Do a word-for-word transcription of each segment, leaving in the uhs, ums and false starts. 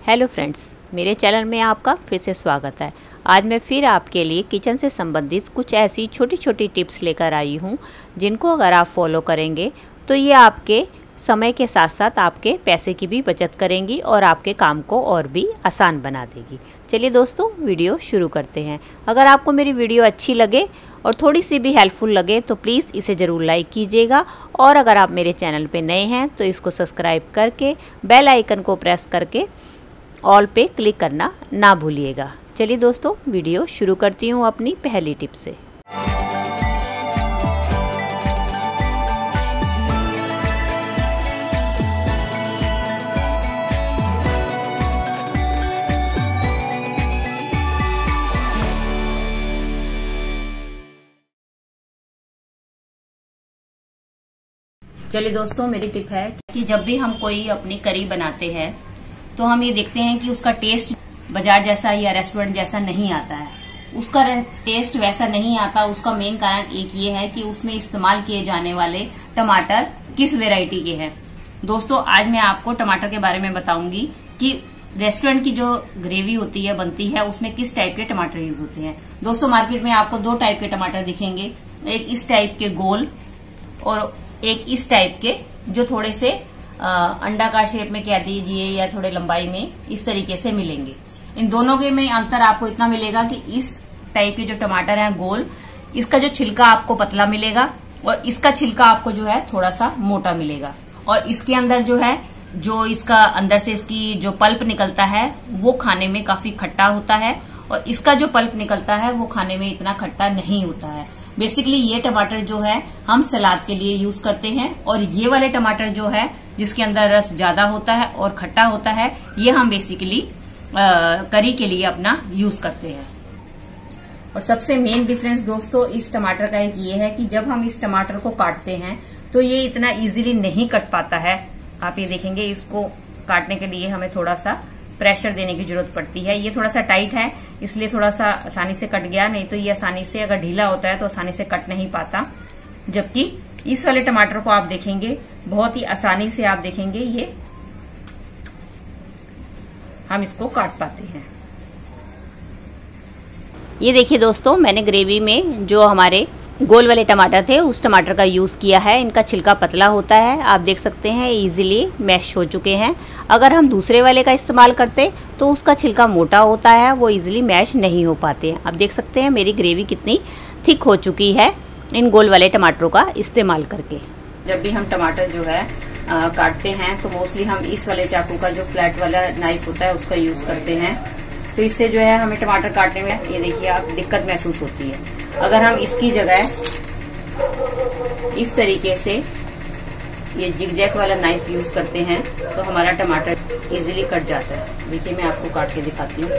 Hello friends, मेरे channel में आपका फिर से स्वागत है। आज मैं फिर आपके लिए किचन से संबंधित कुछ ऐसी छोटी छोटी टिप्स लेकर आई हूँ जिनको अगर आप फॉलो करेंगे तो ये आपके समय के साथ साथ आपके पैसे की भी बचत करेंगी और आपके काम को और भी आसान बना देगी। चलिए दोस्तों, वीडियो शुरू करते हैं। अगर आपको मेरी वीडियो अच्छी लगे और थोड़ी सी भी हेल्पफुल लगे तो प्लीज़ इसे ज़रूर लाइक कीजिएगा, और अगर आप मेरे चैनल पे नए हैं तो इसको सब्सक्राइब करके बेल आइकन को प्रेस करके ऑल पे क्लिक करना ना भूलिएगा। चलिए दोस्तों, वीडियो शुरू करती हूँ अपनी पहली टिप से। चलिए दोस्तों, मेरी टिप है कि जब भी हम कोई अपनी करी बनाते हैं तो हम ये देखते हैं कि उसका टेस्ट बाजार जैसा या रेस्टोरेंट जैसा नहीं आता है। उसका टेस्ट वैसा नहीं आता, उसका मेन कारण एक ये है कि उसमें इस्तेमाल किए जाने वाले टमाटर किस वैरायटी के हैं। दोस्तों, आज मैं आपको टमाटर के बारे में बताऊंगी कि रेस्टोरेंट की जो ग्रेवी होती है, बनती है, उसमें किस टाइप के टमाटर यूज होते हैं। दोस्तों, मार्केट में आपको दो टाइप के टमाटर दिखेंगे, एक इस टाइप के गोल और एक इस टाइप के जो थोड़े से आ, अंडाकार शेप में कह दीजिए या थोड़े लंबाई में इस तरीके से मिलेंगे। इन दोनों के में अंतर आपको इतना मिलेगा कि इस टाइप के जो टमाटर हैं गोल, इसका जो छिलका आपको पतला मिलेगा और इसका छिलका आपको जो है थोड़ा सा मोटा मिलेगा। और इसके अंदर जो है जो इसका अंदर से इसकी जो पल्प निकलता है वो खाने में काफी खट्टा होता है, और इसका जो पल्प निकलता है वो खाने में इतना खट्टा नहीं होता है। बेसिकली ये टमाटर जो है हम सलाद के लिए यूज करते हैं, और ये वाले टमाटर जो है जिसके अंदर रस ज्यादा होता है और खट्टा होता है, ये हम बेसिकली करी के लिए अपना यूज करते हैं। और सबसे मेन डिफरेंस दोस्तों इस टमाटर का एक ये है कि जब हम इस टमाटर को काटते हैं तो ये इतना इजीली नहीं कट पाता है। आप ये देखेंगे, इसको काटने के लिए हमें थोड़ा सा प्रेशर देने की जरूरत पड़ती है। ये थोड़ा सा टाइट है, इसलिए थोड़ा सा आसानी से कट गया, नहीं तो ये आसानी से अगर ढीला होता है तो आसानी से कट नहीं पाता। जबकि इस वाले टमाटर को आप देखेंगे बहुत ही आसानी से, आप देखेंगे ये हम इसको काट पाते हैं। ये देखिए दोस्तों, मैंने ग्रेवी में जो हमारे गोल वाले टमाटर थे उस टमाटर का यूज़ किया है। इनका छिलका पतला होता है, आप देख सकते हैं इजीली मैश हो चुके हैं। अगर हम दूसरे वाले का इस्तेमाल करते तो उसका छिलका मोटा होता है, वो इजीली मैश नहीं हो पाते हैं। आप देख सकते हैं मेरी ग्रेवी कितनी थिक हो चुकी है इन गोल वाले टमाटरों का इस्तेमाल करके। जब भी हम टमाटर जो है आ, काटते हैं तो मोस्टली हम इस वाले चाकू का जो फ्लैट वाला नाइफ होता है उसका यूज करते हैं। तो इससे जो है हमें टमाटर काटने में, ये देखिए आप, दिक्कत महसूस होती है। अगर हम इसकी जगह इस तरीके से ये जिगजैग वाला नाइफ यूज करते हैं तो हमारा टमाटर इजीली कट जाता है। देखिए मैं आपको काट के दिखाती हूँ।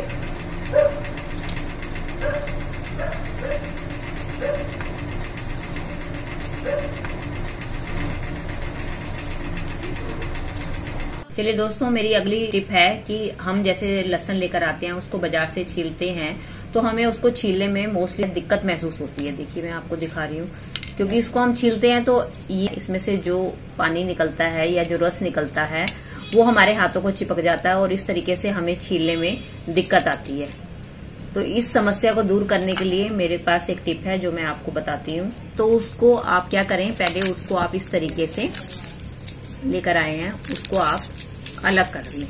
चलिए दोस्तों, मेरी अगली टिप है कि हम जैसे लहसुन लेकर आते हैं, उसको बाजार से छीलते हैं तो हमें उसको छीलने में मोस्टली दिक्कत महसूस होती है। देखिए मैं आपको दिखा रही हूँ, क्योंकि इसको हम छीलते हैं तो ये इसमें से जो पानी निकलता है या जो रस निकलता है वो हमारे हाथों को चिपक जाता है और इस तरीके से हमें छीलने में दिक्कत आती है। तो इस समस्या को दूर करने के लिए मेरे पास एक टिप है जो मैं आपको बताती हूँ। तो उसको आप क्या करें, पहले उसको आप इस तरीके से लेकर आए हैं, उसको आप अलग कर लें।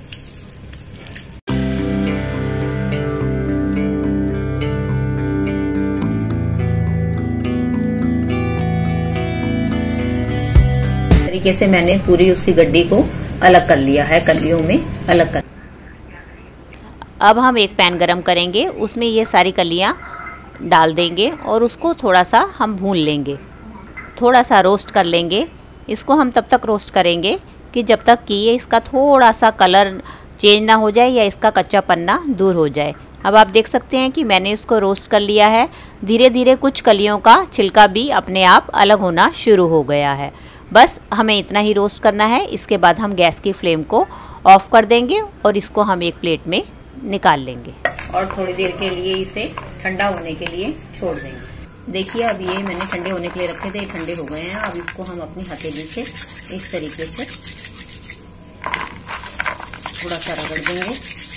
तरीके से मैंने पूरी उसकी गड्डी को अलग कर लिया है, कलियों में अलग कर। अब हम एक पैन गरम करेंगे, उसमें ये सारी कलियां डाल देंगे और उसको थोड़ा सा हम भून लेंगे, थोड़ा सा रोस्ट कर लेंगे। इसको हम तब तक रोस्ट करेंगे कि जब तक कि ये इसका थोड़ा सा कलर चेंज ना हो जाए या इसका कच्चा पन्ना दूर हो जाए। अब आप देख सकते हैं कि मैंने इसको रोस्ट कर लिया है। धीरे धीरे कुछ कलियों का छिलका भी अपने आप अलग होना शुरू हो गया है। बस हमें इतना ही रोस्ट करना है। इसके बाद हम गैस की फ्लेम को ऑफ कर देंगे और इसको हम एक प्लेट में निकाल लेंगे और थोड़ी देर के लिए इसे ठंडा होने के लिए छोड़ देंगे। देखिए अब ये मैंने ठंडे होने के लिए रखे थे, ये ठंडे हो गए हैं। अब इसको हम अपनी हथेली से इस तरीके से थोड़ा सा रगड़ देंगे।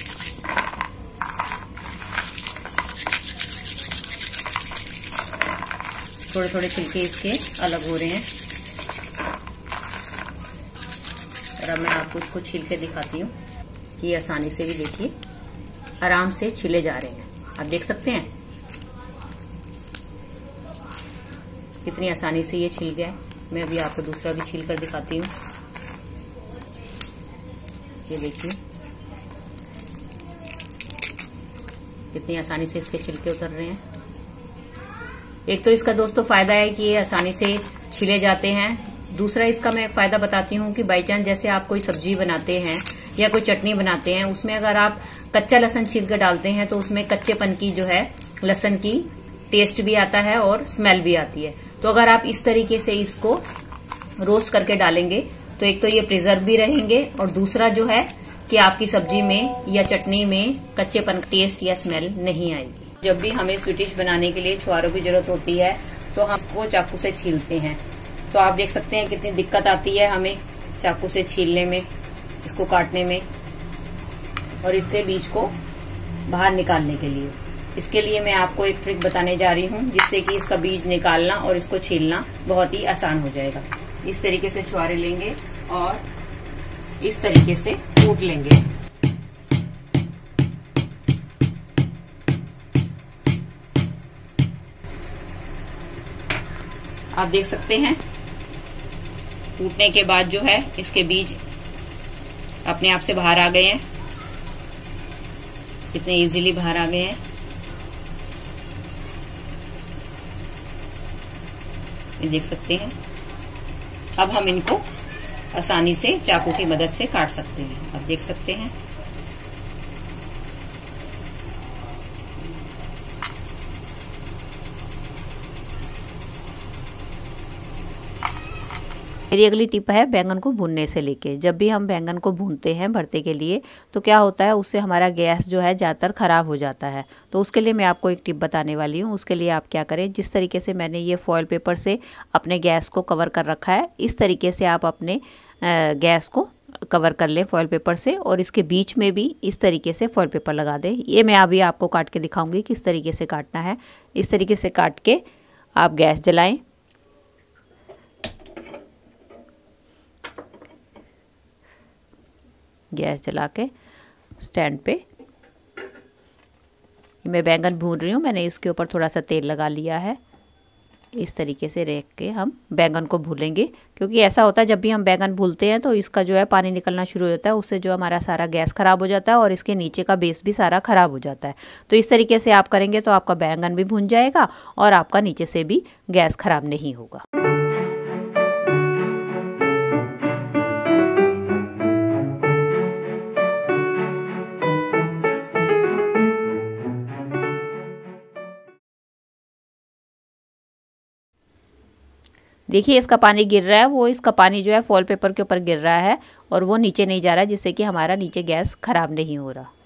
थोड़े थोड़े छिलके इसके अलग हो रहे हैं। और अब मैं आपको इसको छील के दिखाती हूँ कि आसानी से भी देखिए आराम से छिले जा रहे हैं। आप देख सकते हैं कितनी आसानी से ये छिल गया। मैं अभी आपको दूसरा भी छील कर दिखाती हूँ। ये देखिए कितनी आसानी से इसके छिलके उतर रहे हैं। एक तो इसका दोस्तों फायदा है कि ये आसानी से छिले जाते हैं। दूसरा इसका मैं फायदा बताती हूँ कि बाई चांस जैसे आप कोई सब्जी बनाते हैं या कोई चटनी बनाते हैं, उसमें अगर आप कच्चा लहसुन छील कर डालते हैं तो उसमें कच्चेपन की जो है लहसुन की टेस्ट भी आता है और स्मेल भी आती है। तो अगर आप इस तरीके से इसको रोस्ट करके डालेंगे तो एक तो ये प्रिजर्व भी रहेंगे और दूसरा जो है कि आपकी सब्जी में या चटनी में कच्चेपन टेस्ट या स्मेल नहीं आएगी। जब भी हमें स्वीट डिश बनाने के लिए छुहारों की जरूरत होती है तो हम इसको चाकू से छीलते हैं। तो आप देख सकते हैं कितनी दिक्कत आती है हमें चाकू से छीलने में, इसको काटने में और इसके बीज को बाहर निकालने के लिए। इसके लिए मैं आपको एक ट्रिक बताने जा रही हूँ जिससे कि इसका बीज निकालना और इसको छीलना बहुत ही आसान हो जाएगा। इस तरीके से छुहारे लेंगे और इस तरीके से कूट लेंगे। आप देख सकते हैं कूटने के बाद जो है इसके बीज अपने आप से बाहर आ गए हैं, कितने इजीली बाहर आ गए हैं। ये देख सकते हैं। अब हम इनको आसानी से चाकू की मदद से काट सकते हैं। आप देख सकते हैं मेरी अगली टिप है बैंगन को भूनने से लेके। जब भी हम बैंगन को भूनते हैं भरते के लिए तो क्या होता है, उससे हमारा गैस जो है ज़्यादातर ख़राब हो जाता है। तो उसके लिए मैं आपको एक टिप बताने वाली हूँ। उसके लिए आप क्या करें, जिस तरीके से मैंने ये फॉयल पेपर से अपने गैस को कवर कर रखा है, इस तरीके से आप अपने गैस को कवर कर लें फॉयल पेपर से और इसके बीच में भी इस तरीके से फॉयल पेपर लगा दें। ये मैं अभी आपको काट के दिखाऊंगी किस तरीके से काटना है। इस तरीके से काट के आप गैस जलाएं। गैस जला के स्टैंड पे मैं बैंगन भून रही हूँ। मैंने इसके ऊपर थोड़ा सा तेल लगा लिया है। इस तरीके से रख के हम बैंगन को भूलेंगे, क्योंकि ऐसा होता है जब भी हम बैंगन भूलते हैं तो इसका जो है पानी निकलना शुरू हो जाता है। उससे जो हमारा सारा गैस ख़राब हो जाता है और इसके नीचे का बेस भी सारा ख़राब हो जाता है। तो इस तरीके से आप करेंगे तो आपका बैंगन भी भून जाएगा और आपका नीचे से भी गैस ख़राब नहीं होगा। देखिए इसका पानी गिर रहा है, वो इसका पानी जो है फॉयल पेपर के ऊपर गिर रहा है और वो नीचे नहीं जा रहा है, जिससे कि हमारा नीचे गैस खराब नहीं हो रहा।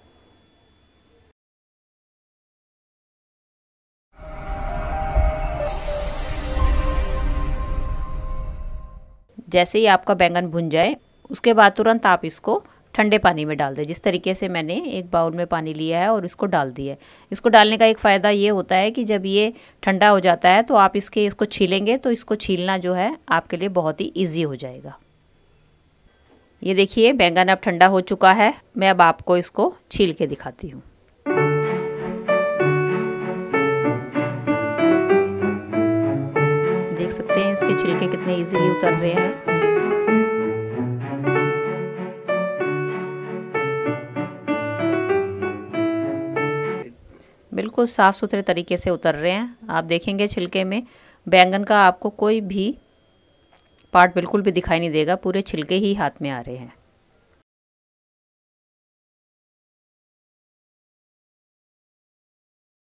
जैसे ही आपका बैंगन भुन जाए उसके बाद तुरंत आप इसको ठंडे पानी में डाल दें। जिस तरीके से मैंने एक बाउल में पानी लिया है और इसको डाल दिया है। इसको डालने का एक फ़ायदा ये होता है कि जब ये ठंडा हो जाता है तो आप इसके इसको छीलेंगे तो इसको छीलना जो है आपके लिए बहुत ही इजी हो जाएगा। ये देखिए बैंगन अब ठंडा हो चुका है। मैं अब आपको इसको छील के दिखाती हूँ। देख सकते हैं इसके छिलके कितने इजीली उतर रहे हैं। बिल्कुल साफ़ सुथरे तरीके से उतर रहे हैं। आप देखेंगे छिलके में बैंगन का आपको कोई भी पार्ट बिल्कुल भी दिखाई नहीं देगा, पूरे छिलके ही हाथ में आ रहे हैं।